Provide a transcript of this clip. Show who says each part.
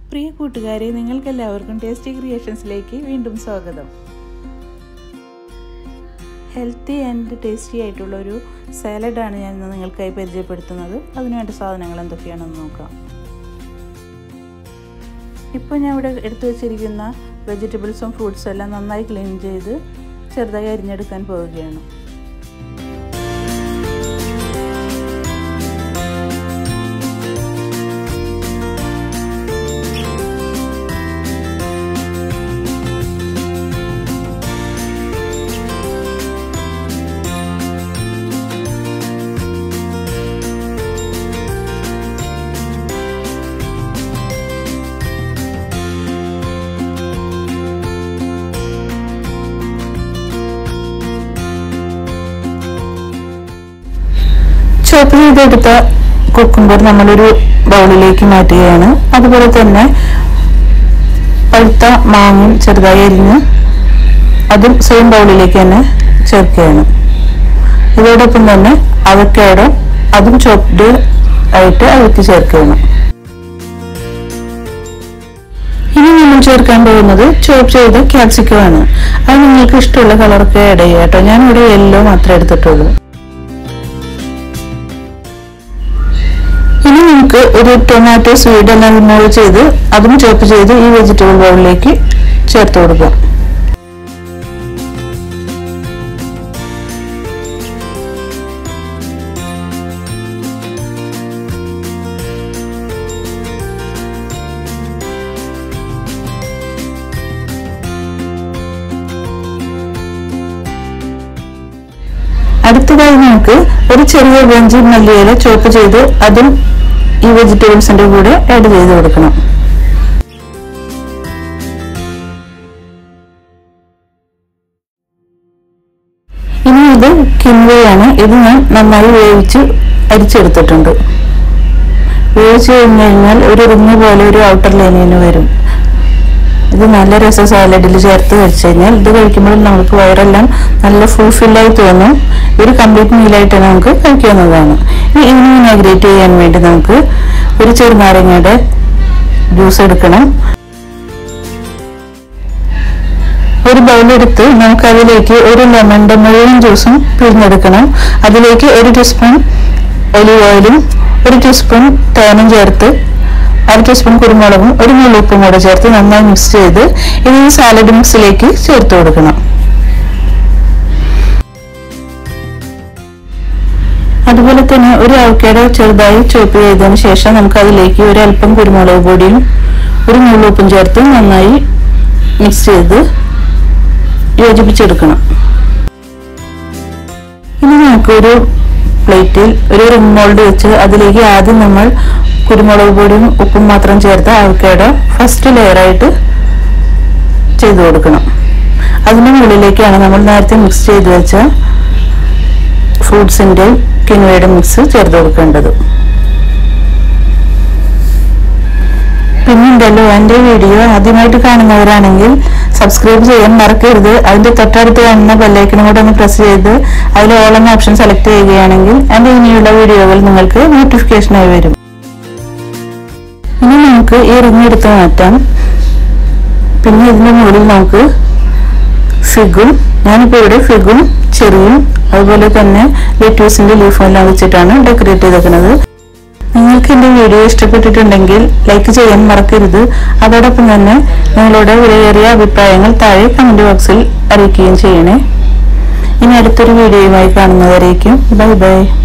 Speaker 1: പ്രിയ കൂട്ടുകാരെ, നിങ്ങൾക്കെല്ലാവർക്കും ടേസ്റ്റി ക്രിയേഷൻസിലേക്ക് വീണ്ടും സ്വാഗതം. ഹെൽത്തി ആൻഡ് ടേസ്റ്റി ആയിട്ടുള്ളൊരു സാലഡാണ് ഞാൻ ഇന്ന് നിങ്ങൾക്കായി പരിചയപ്പെടുത്തുന്നത്. അതിനുവേണ്ട സാധനങ്ങൾ എന്തൊക്കെയാണെന്ന് നോക്കാം. ഇപ്പോൾ ഞാൻ ഇവിടെ എടുത്തു വച്ചിരിക്കുന്ന വെജിറ്റബിൾസും ഫ്രൂട്ട്സും എല്ലാം നന്നായി ക്ലീൻ ചെയ്ത് ചെറുതായി അരിഞ്ഞെടുക്കാൻ പോവുകയാണ്. ചോപ്പ് ചെയ്തെടുത്ത കുക്കുംബർ നമ്മളൊരു ബൗളിലേക്ക് മാറ്റുകയാണ്. അതുപോലെ തന്നെ പഴുത്ത മാങ്ങ ചെറുതായി അരിഞ്ഞ് അതും സെയിം ബൗളിലേക്ക് തന്നെ ചേർക്കുകയാണ്. ഇതോടൊപ്പം തന്നെ അവക്കാഡോ അതും ചോപ്ഡ് ആയിട്ട് അതിലേക്ക് ചേർക്കുകയാണ്. ഇനി നമ്മൾ ചേർക്കാൻ പോകുന്നത് ചോപ്പ് ചെയ്ത ക്യാപ്സിക്കം ആണ്. അത് നിങ്ങൾക്ക് ഇഷ്ടമുള്ള കളറൊക്കെ ആഡ് ചെയ്യാം കേട്ടോ. ഞാനിവിടെ യെല്ലോ മാത്രമേ എടുത്തിട്ടുള്ളൂ. ഇനി നമുക്ക് ഒരു ടൊമാറ്റോ സ്വീഡ് എല്ലാം റിമൂവ് ചെയ്ത് അതും ചോപ്പ് ചെയ്ത് ഈ വെജിറ്റബിൾ ബൗളിലേക്ക് ചേർത്ത് കൊടുക്കാം. അടുത്തതായി നമുക്ക് ഒരു ചെറിയ വെഞ്ചി മല്ലിയില ചോപ്പ് ചെയ്ത് അതും ഈ വെജിറ്റബിൾസിന്റെ കൂടെ ആഡ് ചെയ്ത് കൊടുക്കണം. ഇനി ഇത് കിൻവയാണ്. ഇത് ഞാൻ നന്നായി വേവിച്ച് അരിച്ചെടുത്തിട്ടുണ്ട്. വേവിച്ച് കഴിഞ്ഞാൽ ഒരു റിങ് പോലെ ഒരു ഔട്ടർ ലൈനിന് വരും. ഇത് നല്ല രസം സാലഡിൽ ചേർത്ത് കഴിച്ചു കഴിഞ്ഞാൽ ഇത് കഴിക്കുമ്പോൾ നമുക്ക് വയറെല്ലാം നല്ല ഫുൾഫില്ലായി തോന്നും. ഒരു കംപ്ലീറ്റ് മീലായിട്ട് നമുക്ക് കഴിക്കാവുന്നതാണ്. ഇനി വിനാഗ്രേറ്റ് ചെയ്യാൻ വേണ്ടി നമുക്ക് ഒരു ചെറുനാരങ്ങയുടെ ജ്യൂസ് എടുക്കണം. ഒരു ബൗളെടുത്ത് നമുക്ക് അതിലേക്ക് ഒരു ലെമണിന്റെ മുഴുവൻ ജ്യൂസും പിഴിഞ്ഞെടുക്കണം. അതിലേക്ക് 1 ടീസ്പൂൺ ഒലിവ് ഓയിലും 1 ടീസ്പൂൺ തേനും ചേർത്ത് 1/2 ടീസ്പൂൺ കുരുമുളകും 1 നുള്ളി ഉപ്പും കൂടെ ചേർത്ത് നന്നായി മിക്സ് ചെയ്ത് ഇത് ഈ സാലഡ് മിക്സിലേക്ക് ചേർത്ത് കൊടുക്കണം. അതുപോലെ തന്നെ ഒരു അവക്കാഡോ ചെറുതായി ചോപ്പ് ചെയ്തതിന് ശേഷം നമുക്ക് അതിലേക്ക് ഒരല്പം കുരുമുളക് പൊടിയും 1 നുള്ളി ഉപ്പും ചേർത്ത് നന്നായി മിക്സ് ചെയ്ത് യോജിപ്പിച്ചെടുക്കണം. ഇനി നമുക്കൊരു പ്ലേറ്റിൽ ഒരു റിംഗ് മോൾഡ് വെച്ച് അതിലേക്ക് ആദ്യം നമ്മൾ കുരുമുളക് പൊടിയും ഉപ്പും മാത്രം ചേർത്ത് അവക്കാഡോ ഫസ്റ്റ് ലെയറായിട്ട് ചെയ്തു കൊടുക്കണം. അതിന് മുകളിലേക്കാണ് നമ്മൾ നേരത്തെ മിക്സ് ചെയ്ത് വെച്ച ഫ്രൂട്ട്സിന്റെ കിൻവയുടെ മിക്സ് ചേർത്ത് കൊടുക്കേണ്ടത്. പിന്നെന്തല്ലോ എൻ്റെ വീഡിയോ ആദ്യമായിട്ട് കാണുന്നവരാണെങ്കിൽ സബ്സ്ക്രൈബ് ചെയ്യാൻ മറക്കരുത്. അതിന്റെ തൊട്ടടുത്ത് കാണുന്ന ബെല്ലൈക്കനും കൂടെ ഒന്ന് പ്രസ് ചെയ്ത് അതിൽ ഓൾ എന്ന ഓപ്ഷൻ സെലക്ട് ചെയ്യുകയാണെങ്കിൽ എൻ്റെ ഇനിയുള്ള വീഡിയോകൾ നിങ്ങൾക്ക് നോട്ടിഫിക്കേഷനായി വരും. ഇനി നമുക്ക് ഈ റിങ് എടുത്ത് മാറ്റാം. പിന്നെ ഇതിന്റെ മുകളിൽ നമുക്ക് ഫിഗും, ഞാനിപ്പോൾ ഇവിടെ ഫിഗും ചെറിയും അതുപോലെ തന്നെ ലെറ്റ്യൂസിന്റെ ലീഫും എല്ലാം വെച്ചിട്ടാണ് ഡെക്കറേറ്റ് ചെയ്തേക്കുന്നത്. നിങ്ങൾക്ക് എൻ്റെ വീഡിയോ ഇഷ്ടപ്പെട്ടിട്ടുണ്ടെങ്കിൽ ലൈക്ക് ചെയ്യാൻ മറക്കരുത്. അതോടൊപ്പം തന്നെ നിങ്ങളുടെ വിലയേറിയ അഭിപ്രായങ്ങൾ താഴെ കമന്റ് ബോക്സിൽ അറിയിക്കുകയും ചെയ്യണേ. ഇനി അടുത്തൊരു വീഡിയോയുമായി കാണുന്നവരേക്കും ബൈ ബൈ.